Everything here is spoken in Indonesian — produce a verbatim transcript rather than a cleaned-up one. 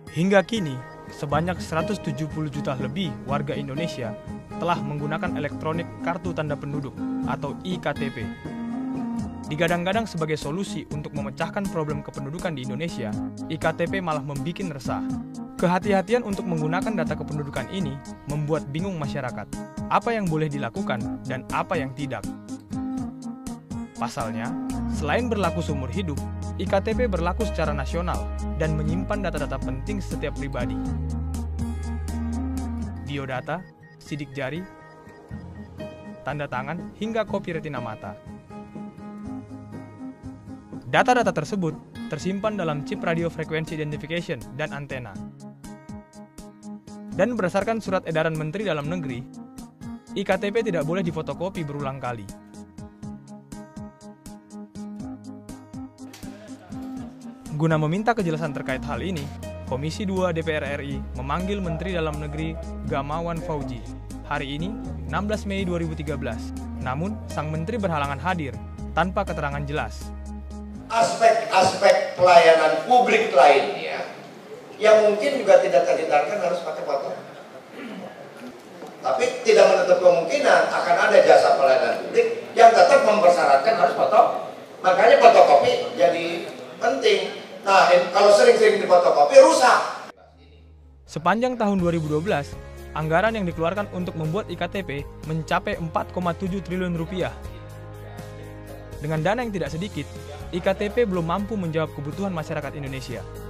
Hingga kini, sebanyak seratus tujuh puluh juta lebih warga Indonesia telah menggunakan elektronik kartu tanda penduduk atau I K T P. Digadang-gadang sebagai solusi untuk memecahkan problem kependudukan di Indonesia, I K T P malah membuat resah. Kehati-hatian untuk menggunakan data kependudukan ini membuat bingung masyarakat, apa yang boleh dilakukan dan apa yang tidak. Pasalnya, selain berlaku seumur hidup, I K T P berlaku secara nasional dan menyimpan data-data penting setiap pribadi. Biodata, sidik jari, tanda tangan, hingga kopi retina mata. Data-data tersebut tersimpan dalam chip radio frequency identification dan antena. Dan berdasarkan surat edaran Menteri Dalam Negeri, I K T P tidak boleh difotokopi berulang kali. Guna meminta kejelasan terkait hal ini, Komisi dua D P R R I memanggil Menteri Dalam Negeri Gamawan Fauzi hari ini, enam belas Mei dua ribu tiga belas. Namun, sang menteri berhalangan hadir tanpa keterangan jelas. Aspek-aspek pelayanan publik lainnya yang mungkin juga tidak terhindarkan harus pakai foto. Tapi tidak menutup kemungkinan akan ada jasa pelayanan publik yang tetap mempersyaratkan harus foto. Makanya fotokopi jadi penting. Nah, kalau sering-sering difotokopi rusak. Sepanjang tahun dua ribu dua belas, anggaran yang dikeluarkan untuk membuat I K T P mencapai empat koma tujuh triliun rupiah. Dengan dana yang tidak sedikit, I K T P belum mampu menjawab kebutuhan masyarakat Indonesia.